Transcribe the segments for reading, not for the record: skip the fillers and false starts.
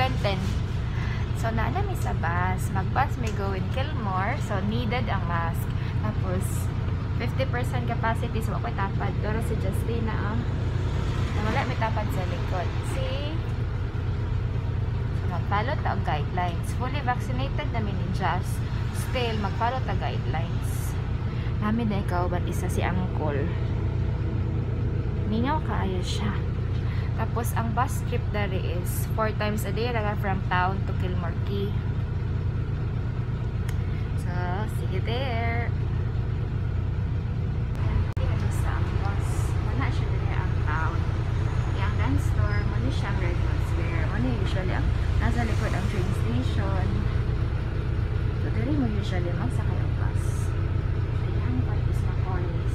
10. So, naanami sa bus. Mag-bus may go in Kilmore. So, needed ang mask. Tapos, 50% capacity. So, ako'y tapad. Pero si Justina, wala may tapad sa likod. See? So, mag-follow ta ang guidelines. Fully vaccinated namin ni Just. Still, mag-follow ta guidelines. Namin na ikaw, ba't isa si Uncle? Ningaw kaayo siya. Tapos, ang bus trip dari is 4 times a day raga from town to Kilmore, Quay. So, see you there. Ano sa ang bus? Wala siya dari ang town. Yung dance store, muna siyang Redmond Square. Muna usually ang nasa likod ang train station. So, dari mo usually magsakay ang bus. Ayan, part is Macaulay.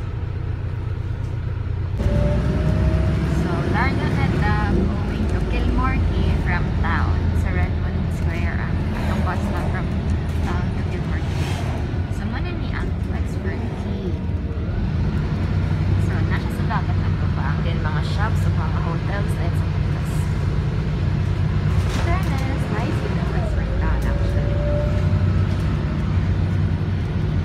Larga na going to Kilmore, Quay from town. Sa Redmond Square ang itong bus na from town to Kilmore, Quay. So, muna ni ang Wexford, Quay. So, nasa sa dagat ang kapang din mga shops o mga hotels dahil sa bukas. Fairness, nice with the Wexford town actually.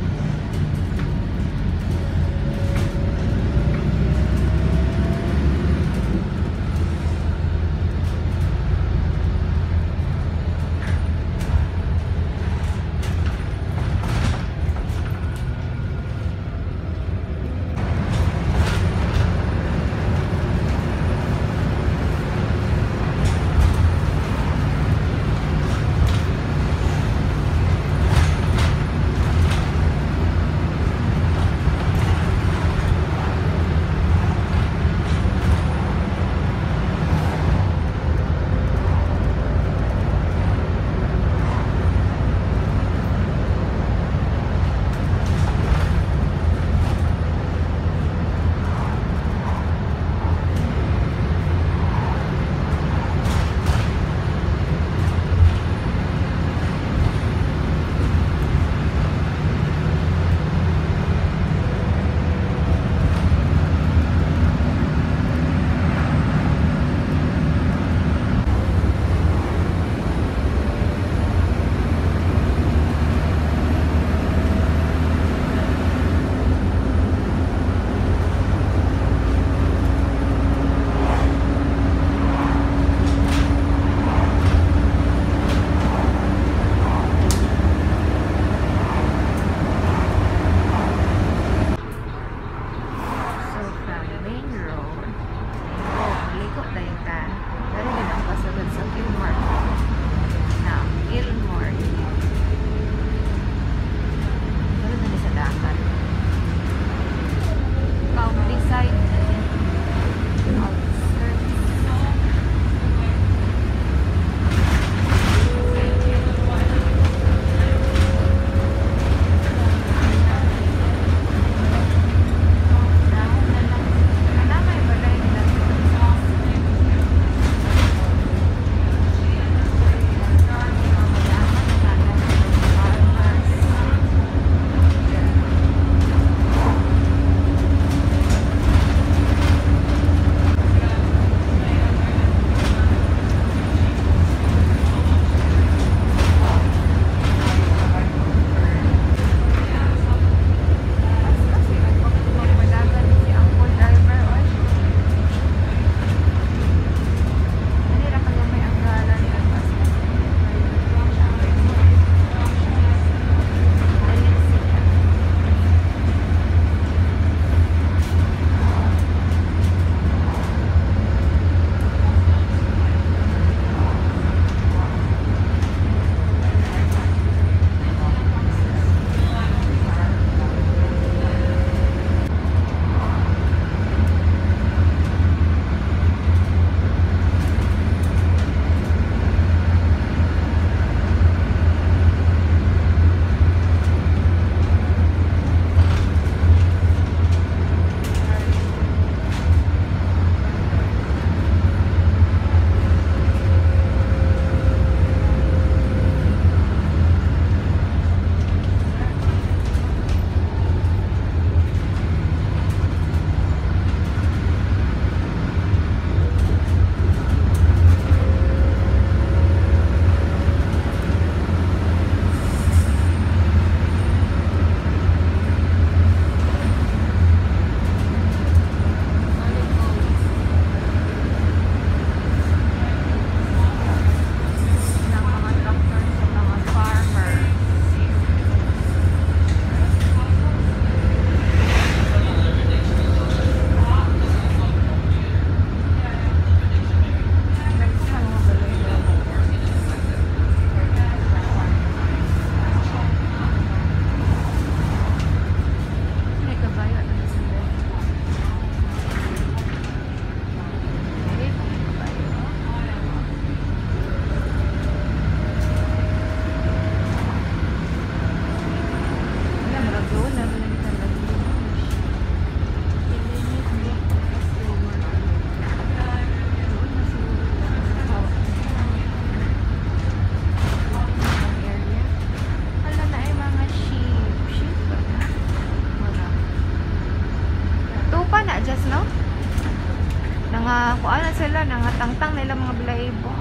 balahibo.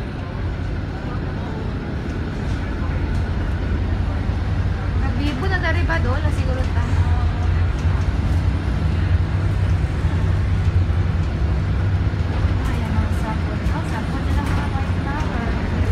Nabibo na dari ba doon? Na siguro ta. Ayan ang sapon. Oh, sapon nila mga white flower.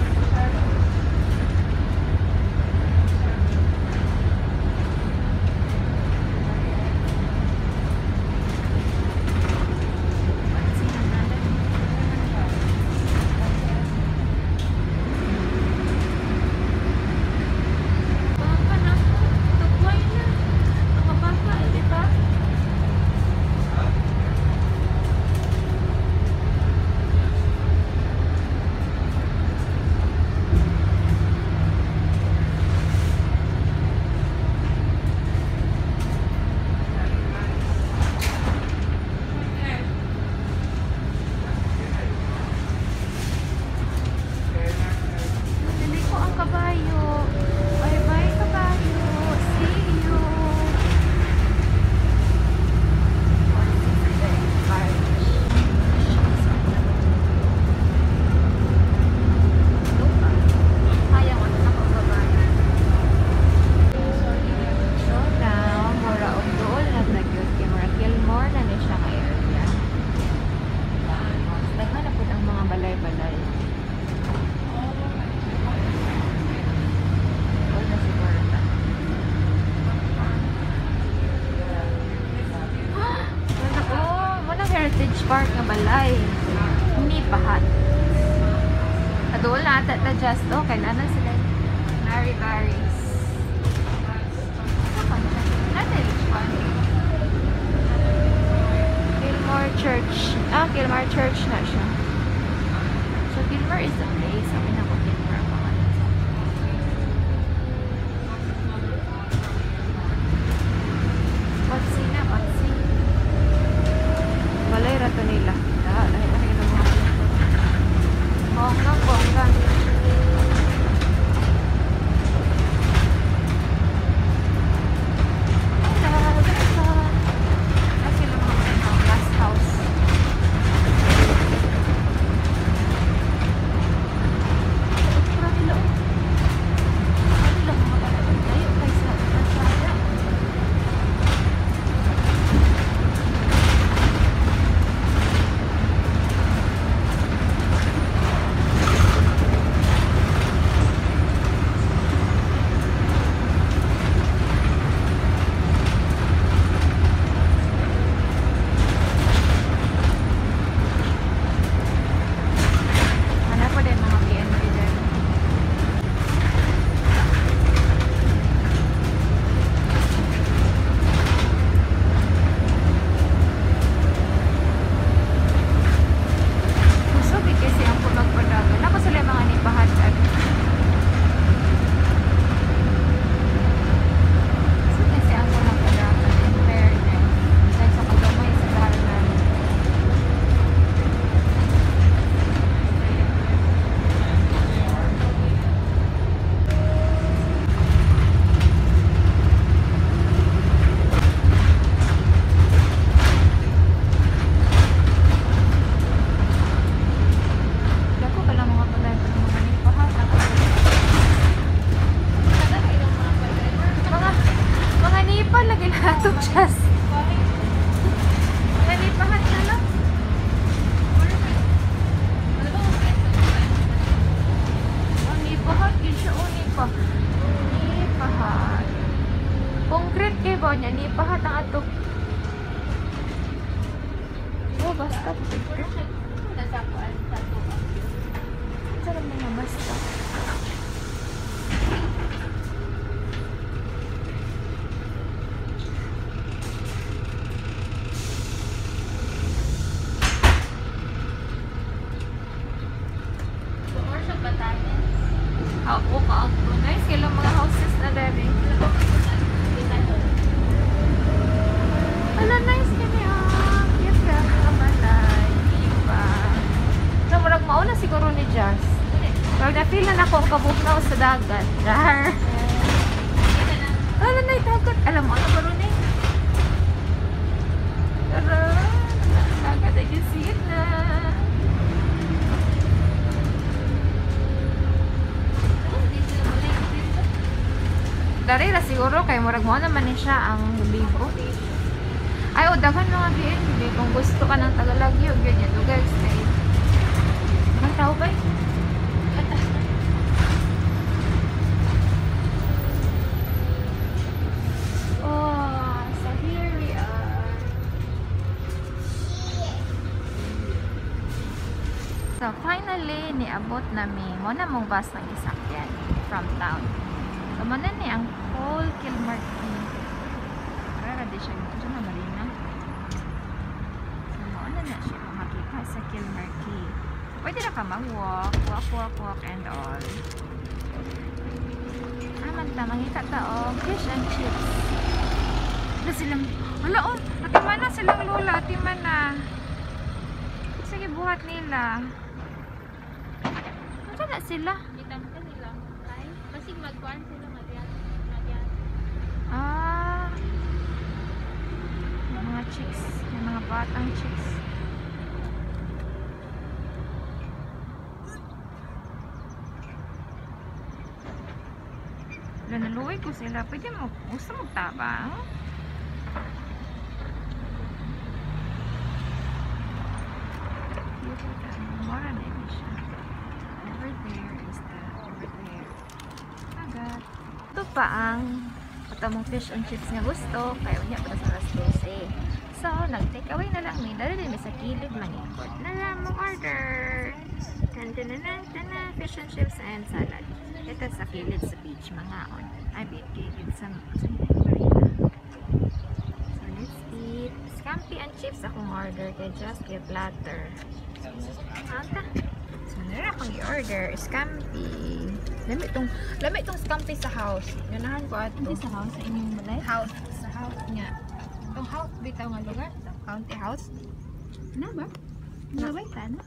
Park nga balay. Hindi pahat. Adool na ata ta just okay na sila. Mary Barry's. Kilmore Church. Kilmore Church na siya. So Kilmore is the place. Sabi na ko Kilmore ang mga Patsi na, patsi. Balay rato nila. Lahi-lahi ng mga bonggang, bonggang. Kasi lang mga glass house. Marami lang. Marami lang mga talagang tayo kaysa Pasaya. Niya ni pahat ang ato. Oh, basta. Sarap na nga basta. Ako ka. Nice kailang mga houses na dami. Ala, nice kami Yes, kaya mga balay. Diba? So, marag mauna siguro ni Jazz. Pero na-feel na ako ang kabuknaw sa dagat. Rar! Ala, naitakot. Alam mo, ano ba rin eh? Tara! Dagat ay gising na. Dari ra siguro kay murag mo naman ni siya ang libo. Ay, o daghan mga BNB kung gusto ka ng Tagalagyo, ganyan to guys. Kay ang tao ba? Oh, so here we are. So finally, niabot namin. Muna mong bus ng isakyan from town. So muna ni ang whole Kilmore Quay. Para di siya dito na marina. So muna na siya makita sa Kilmore Quay. Pwede na ka mag-walk, walk and all. Manta, mangita ta fish and chips. Wala silang, wala o, atiman na silang lola, atiman na. Sige, buhat nila. Ano na sila? Itamta nila. Ay, kasi magkuhan sila madyan. Yung mga chicks, yung mga batang chicks. Naluwi ko sila. Pwede mo, gusto magtabang? Mora na yun siya. Over there is the, over there. Agad. Ito pa ang patamong fish and chips nga gusto. Kaya unya pa sa alas 12. So, nag-take away na lang may dala din sa kilid mangikot. Na lang mong order. Tan-tan-tan-tan, fish and chips and salad. Ito sa kilid sa beach mga on. Ay, kilid sa marina. So, let's eat. Scampi and chips akong order kay just a platter. Anta. So, meron akong i-order. Scampi. Lamit tong scampi sa house. Ganahan ko ato. Hindi sa house, sa inyong balay? House. Sa house niya. Itong house, bitaw nga lugar. County house. Ano ba? Nabay ka na?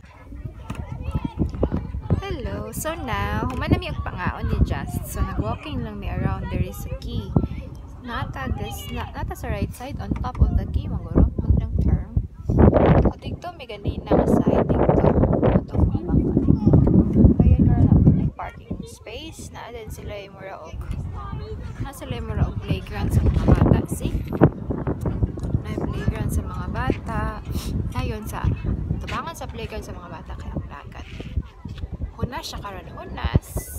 Hello. So now, human mi ang pangaon ni Just. So nag-walking lang mi around there is a Quay. Nata sa right side on top of the Quay maguro magdang term. O dito may ganina nga side dito. Ato mga bangka. Kaya na parking space na din sila yung muraog. Sila yung muraog playground sa mga bata. See? Na playground sa mga bata. Ayun sa tabangan sa playground sa mga bata kaya plakat. Hunas siya karon hunas.